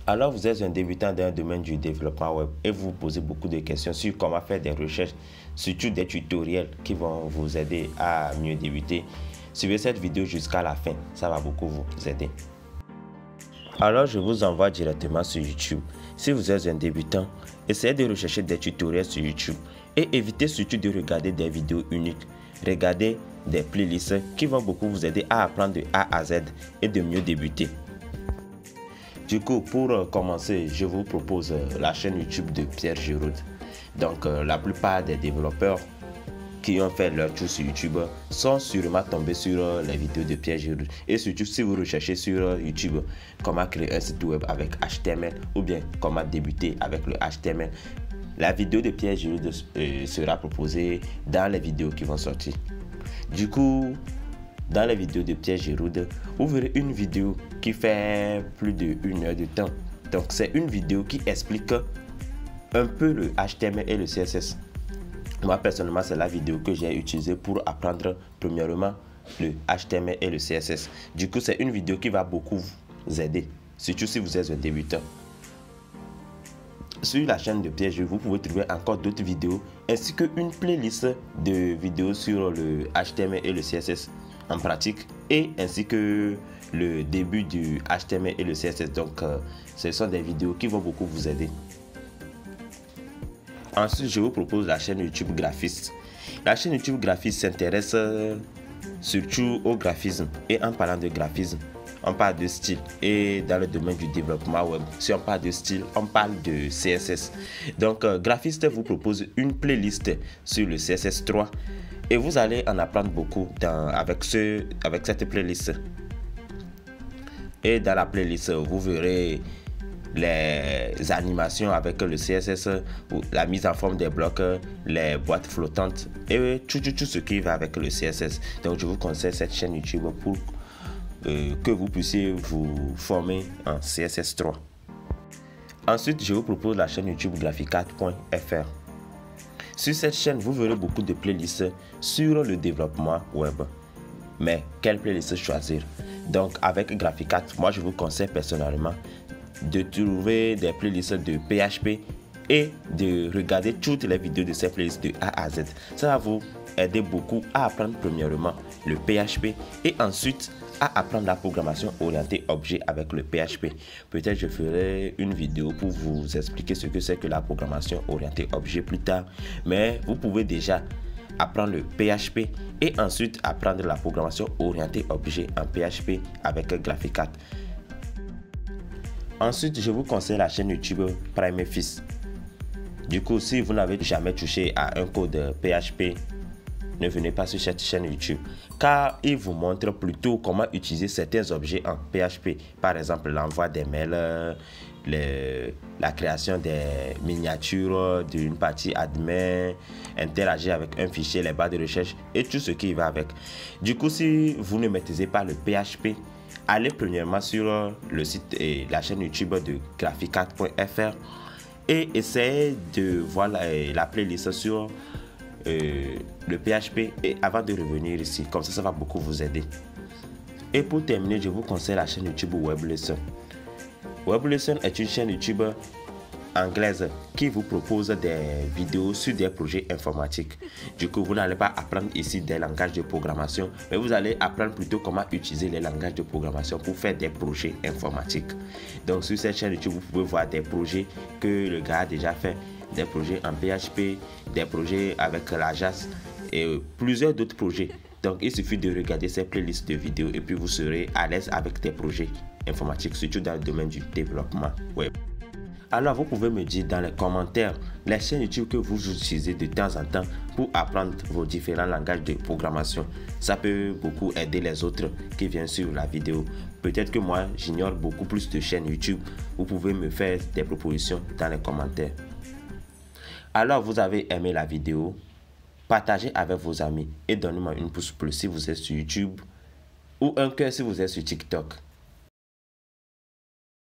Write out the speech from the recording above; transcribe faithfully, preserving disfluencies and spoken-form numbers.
Alors, vous êtes un débutant dans le domaine du développement web et vous vous posez beaucoup de questions sur comment faire des recherches, surtout des tutoriels qui vont vous aider à mieux débuter. Suivez cette vidéo jusqu'à la fin, ça va beaucoup vous aider. Alors, je vous envoie directement sur YouTube. Si vous êtes un débutant, essayez de rechercher des tutoriels sur YouTube et évitez surtout de regarder des vidéos uniques. Regardez des playlists qui vont beaucoup vous aider à apprendre de A à Z et de mieux débuter. Du coup, pour commencer, je vous propose la chaîne YouTube de Pierre Giroud. Donc, euh, la plupart des développeurs qui ont fait leur tour sur YouTube sont sûrement tombés sur euh, les vidéos de Pierre Giroud. Et surtout, si vous recherchez sur euh, YouTube comment créer un site web avec H T M L ou bien comment débuter avec le H T M L, la vidéo de Pierre Giroud euh, sera proposée dans les vidéos qui vont sortir. Du coup, dans les vidéos de Pierre Giroud, vous verrez une vidéo qui fait plus d'une heure de temps. Donc, c'est une vidéo qui explique un peu le H T M L et le C S S. Moi, personnellement, c'est la vidéo que j'ai utilisée pour apprendre premièrement le H T M L et le C S S. Du coup, c'est une vidéo qui va beaucoup vous aider, surtout si vous êtes un débutant. Sur la chaîne de Pierre Giroud, vous pouvez trouver encore d'autres vidéos ainsi qu'une playlist de vidéos sur le H T M L et le C S S en pratique et ainsi que le début du H T M L et le C S S. Donc, euh, ce sont des vidéos qui vont beaucoup vous aider. Ensuite, je vous propose la chaîne YouTube Graphiste. La chaîne YouTube Graphiste s'intéresse euh, surtout au graphisme. Et en parlant de graphisme, on parle de style. Et dans le domaine du développement web, si on parle de style, on parle de C S S. Donc, euh, Graphiste vous propose une playlist sur le C S S trois. Et vous allez en apprendre beaucoup dans, avec, ce, avec cette playlist. Et dans la playlist, vous verrez les animations avec le C S S, la mise en forme des blocs, les boîtes flottantes et tout, tout, tout ce qui va avec le C S S. Donc, je vous conseille cette chaîne YouTube pour euh, que vous puissiez vous former en C S S trois. Ensuite, je vous propose la chaîne YouTube graphicat point F R. Sur cette chaîne, vous verrez beaucoup de playlists sur le développement web. Mais quelle playlist choisir? Donc, avec Graphicat, moi je vous conseille personnellement de trouver des playlists de P H P et de regarder toutes les vidéos de ces playlists de A à Z. Ça va vous aider beaucoup à apprendre premièrement le P H P et ensuite à apprendre la programmation orientée objet avec le P H P. Peut-être je ferai une vidéo pour vous expliquer ce que c'est que la programmation orientée objet plus tard. Mais vous pouvez déjà apprendre le P H P et ensuite apprendre la programmation orientée objet en P H P avec Graphicat. Ensuite, je vous conseille la chaîne YouTube PrimeFist. Du coup, si vous n'avez jamais touché à un code P H P, ne venez pas sur cette chaîne YouTube, car il vous montre plutôt comment utiliser certains objets en P H P. Par exemple, l'envoi des mails, les, la création des miniatures d'une partie admin, interagir avec un fichier, les barres de recherche et tout ce qui va avec. Du coup, si vous ne maîtrisez pas le P H P, allez premièrement sur le site et la chaîne YouTube de graphicat point F R et essayez de voir la, la playlist sur euh, le P H P et avant de revenir ici. Comme ça, ça va beaucoup vous aider. Et pour terminer, je vous conseille la chaîne YouTube WebLesson. WebLesson est une chaîne YouTube anglaise qui vous propose des vidéos sur des projets informatiques. Du coup, vous n'allez pas apprendre ici des langages de programmation, mais vous allez apprendre plutôt comment utiliser les langages de programmation pour faire des projets informatiques. Donc, sur cette chaîne YouTube, vous pouvez voir des projets que le gars a déjà fait, des projets en P H P, des projets avec l'Ajax et plusieurs d'autres projets. Donc, il suffit de regarder ces playlists de vidéos et puis vous serez à l'aise avec des projets informatiques, surtout dans le domaine du développement web. Alors, vous pouvez me dire dans les commentaires les chaînes YouTube que vous utilisez de temps en temps pour apprendre vos différents langages de programmation. Ça peut beaucoup aider les autres qui viennent sur la vidéo. Peut-être que moi, j'ignore beaucoup plus de chaînes YouTube. Vous pouvez me faire des propositions dans les commentaires. Alors, vous avez aimé la vidéo, partagez avec vos amis et donnez-moi une pouce bleu si vous êtes sur YouTube ou un cœur si vous êtes sur TikTok.